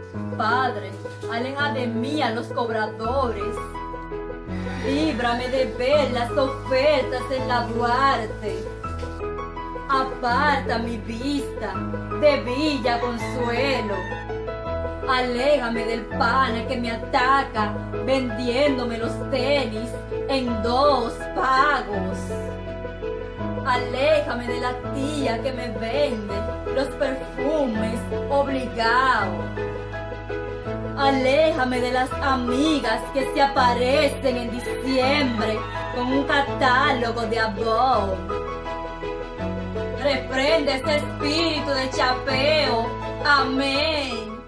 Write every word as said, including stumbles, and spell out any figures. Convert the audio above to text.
Padre, aleja de mí a los cobradores. Líbrame de ver las ofertas en la Duarte. Aparta mi vista de Villa Consuelo. Aléjame del pana que me ataca vendiéndome los tenis en dos pagos. Aléjame de la tía que me vende los perfumes obligados. Aléjame de las amigas que se aparecen en diciembre con un catálogo de Avon. Reprende ese espíritu de chapeo. Amén.